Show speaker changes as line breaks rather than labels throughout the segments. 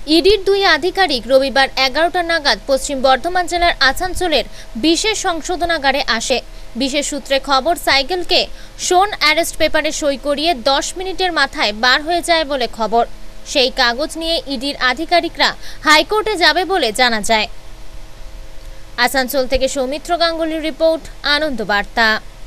ইডির দুই আধিকারিক রবিবার 11টা নাগাদ পশ্চিম বর্ধমান জেলার আসানসোলের বিশেষ সংশোধনাগারে আসে। বিশেষ সূত্রে খবর, সাইকেলকে শোন অ্যারেস্ট পেপারে সই করিয়ে 10 মিনিটের মাথায় বার হয়ে যায় বলে খবর। সেই কাগজ নিয়ে ইডির আধিকারিকরা হাইকোর্টে যাবে বলে জানা যায়। আসানসোল থেকে সৌমিত্র গাঙ্গুলির রিপোর্ট, আনন্দ বার্তা।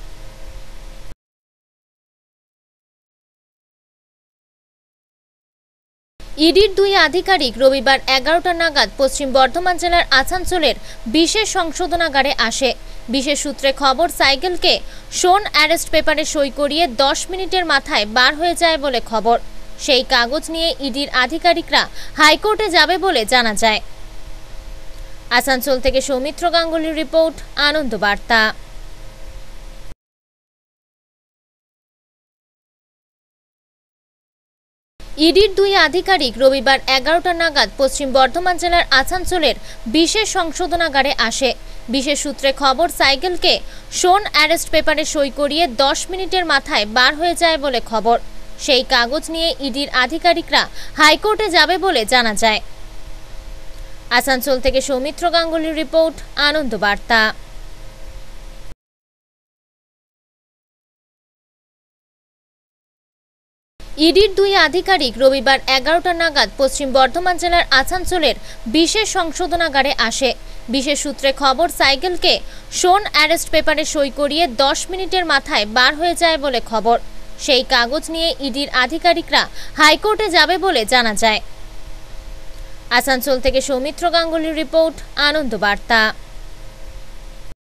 ইডির দুই আধিকারিক রবিবার 11টা নাগাদ পশ্চিম বর্ধমান জেলার আসানসোলের বিশেষ সংশোধনাগারে আসে। বিশেষ সূত্রে খবর, সাইকেলকে শোন অ্যারেস্ট পেপারে সই করিয়ে 10 মিনিটের মাথায় বার হয়ে যায় বলে খবর। সেই কাগজ নিয়ে ইডির আধিকারিকরা হাইকোর্টে যাবে বলে জানা যায়। আসানসোল থেকে সৌমিত্র গাঙ্গুলির রিপোর্ট, আনন্দ বার্তা। ইডির দুই আধিকারিক রবিবার 11টা নাগাদ পশ্চিম বর্ধমান জেলার আসানসোলের বিশেষ সংশোধনাগারে আসে। বিশেষ সূত্রে খবর, সাইকেলকে শোন অ্যারেস্ট পেপারে সই করিয়ে 10 মিনিটের মাথায় বার হয়ে যায় বলে খবর। সেই কাগজ নিয়ে ইডির আধিকারিকরা হাইকোর্টে যাবে বলে জানা যায়। আসানসোল থেকে সৌমিত্র গাঙ্গুলির রিপোর্ট, আনন্দ বার্তা। ইডির দুই আধিকারিক রবিবার 11টা নাগাদ পশ্চিম বর্ধমান জেলার আসানসোলের বিশেষ সংশোধনাগারে আসে। বিশেষ সূত্রে খবর, সাইকেলকে শোন অ্যারেস্ট পেপারে সই করিয়ে 10 মিনিটের মাথায় বার হয়ে যায় বলে খবর। সেই কাগজ নিয়ে ইডির আধিকারিকরা হাইকোর্টে যাবে বলে জানা যায়। আসানসোল থেকে সৌমিত্র গাঙ্গুলির রিপোর্ট, আনন্দ বার্তা।